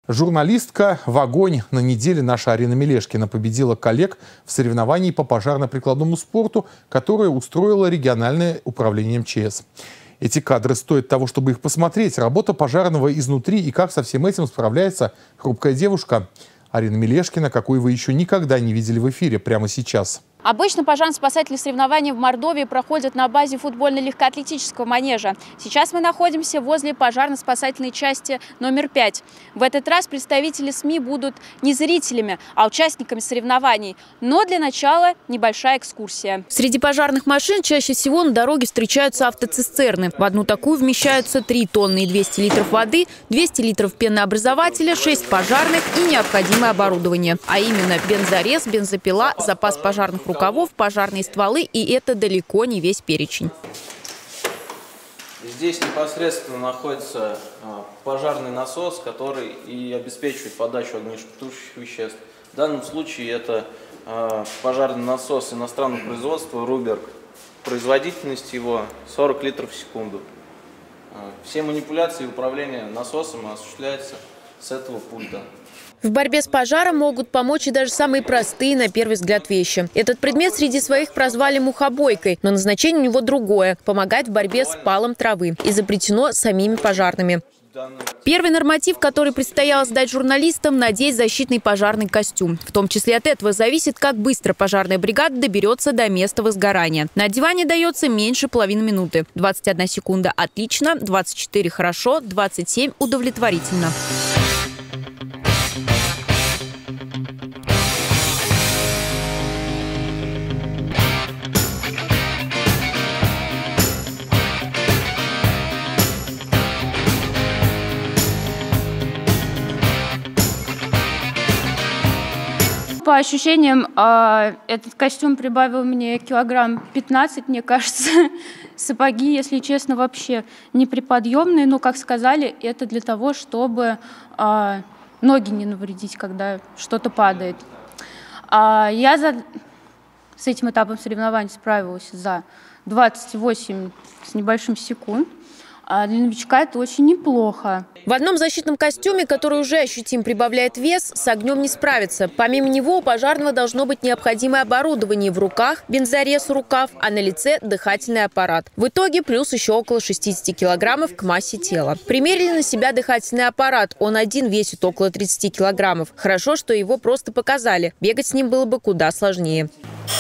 Журналистка в огонь. На неделе наша Арина Мелешкина победила коллег в соревновании по пожарно-прикладному спорту, которое устроило региональное управление МЧС. Эти кадры стоят того, чтобы их посмотреть. Работа пожарного изнутри и как со всем этим справляется хрупкая девушка. Арина Мелешкина, какой вы еще никогда не видели в эфире прямо сейчас. Обычно пожарно-спасательные соревнования в Мордовии проходят на базе футбольно-легкоатлетического манежа. Сейчас мы находимся возле пожарно-спасательной части номер 5. В этот раз представители СМИ будут не зрителями, а участниками соревнований. Но для начала небольшая экскурсия. Среди пожарных машин чаще всего на дороге встречаются автоцистерны. В одну такую вмещаются 3 тонны и 200 литров воды, 200 литров пенообразователя, 6 пожарных и необходимое оборудование. А именно бензорез, бензопила, запас пожарных рукавов, пожарные стволы, и это далеко не весь перечень. Здесь непосредственно находится пожарный насос, который и обеспечивает подачу огнетушащих веществ. В данном случае это пожарный насос иностранного производства «Руберг». Производительность его 40 литров в секунду. Все манипуляции и управление насосом осуществляются с этого пульта. В борьбе с пожаром могут помочь и даже самые простые, на первый взгляд, вещи. Этот предмет среди своих прозвали мухобойкой, но назначение у него другое – помогать в борьбе с палом травы. Изобретено самими пожарными. Первый норматив, который предстояло сдать журналистам – надеть защитный пожарный костюм. В том числе от этого зависит, как быстро пожарная бригада доберется до места возгорания. На одевание дается меньше половины минуты. 21 секунда – отлично, 24 – хорошо, 27 – удовлетворительно. По ощущениям, этот костюм прибавил мне килограмм 15, мне кажется. Сапоги, если честно, вообще неприподъемные. Но, как сказали, это для того, чтобы ноги не навредить, когда что-то падает. Я с этим этапом соревнований справилась за 28 с небольшим секунд. А для новичка это очень неплохо. В одном защитном костюме, который уже ощутимо прибавляет вес, с огнем не справиться. Помимо него у пожарного должно быть необходимое оборудование в руках, бензорез, рукав, а на лице дыхательный аппарат. В итоге плюс еще около 60 килограммов к массе тела. Примерили на себя дыхательный аппарат. Он один весит около 30 килограммов. Хорошо, что его просто показали. Бегать с ним было бы куда сложнее.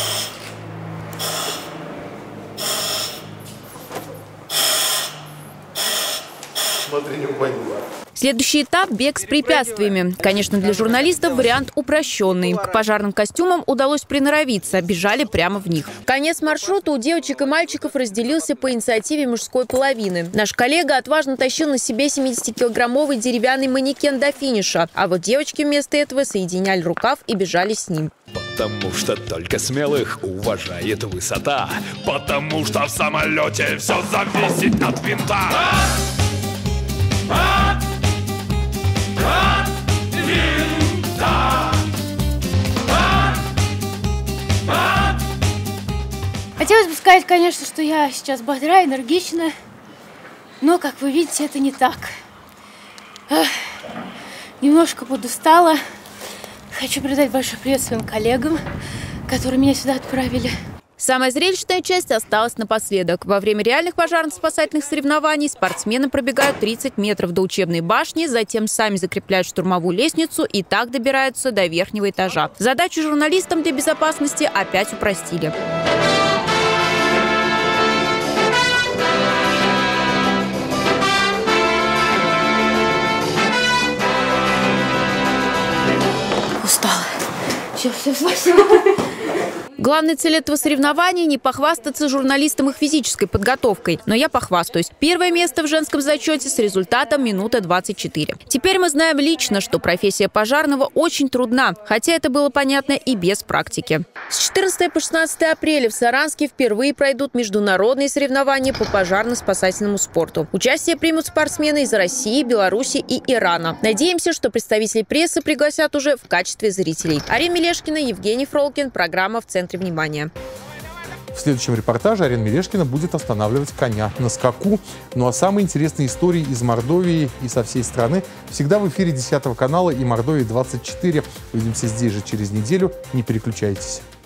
Следующий этап – бег с препятствиями. Конечно, для журналистов вариант упрощенный. К пожарным костюмам удалось приноровиться, бежали прямо в них. Конец маршрута у девочек и мальчиков разделился по инициативе мужской половины. Наш коллега отважно тащил на себе 70-килограммовый деревянный манекен до финиша. А вот девочки вместо этого соединяли рукав и бежали с ним. Потому что только смелых уважает высота. Потому что в самолете все зависит от винта. Хотелось бы сказать, конечно, что я сейчас бодра, энергична, но, как вы видите, это не так. Немножко подустала. Хочу передать большой привет своим коллегам, которые меня сюда отправили. Самая зрелищная часть осталась напоследок. Во время реальных пожарно-спасательных соревнований спортсмены пробегают 30 метров до учебной башни, затем сами закрепляют штурмовую лестницу и так добираются до верхнего этажа. Задачу журналистам для безопасности опять упростили. Устала. Все, спасибо. Главная цель этого соревнования – не похвастаться журналистам их физической подготовкой. Но я похвастаюсь. Первое место в женском зачете с результатом минута 24. Теперь мы знаем лично, что профессия пожарного очень трудна, хотя это было понятно и без практики. С 14 по 16 апреля в Саранске впервые пройдут международные соревнования по пожарно-спасательному спорту. Участие примут спортсмены из России, Беларуси и Ирана. Надеемся, что представителей прессы пригласят уже в качестве зрителей. Арина Мелешкина, Евгений Фролкин. Программа «В центре внимания». В следующем репортаже Арина Мелешкина будет останавливать коня на скаку. Ну а самые интересные истории из Мордовии и со всей страны всегда в эфире 10 канала и Мордовии 24. Увидимся здесь же через неделю. Не переключайтесь.